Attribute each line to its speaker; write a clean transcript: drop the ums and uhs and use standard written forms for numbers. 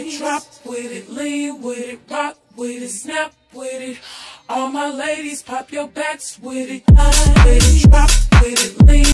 Speaker 1: Drop with it, lean with it, rock with it, snap with it. All my ladies, pop your backs with it. Drop with it, lean.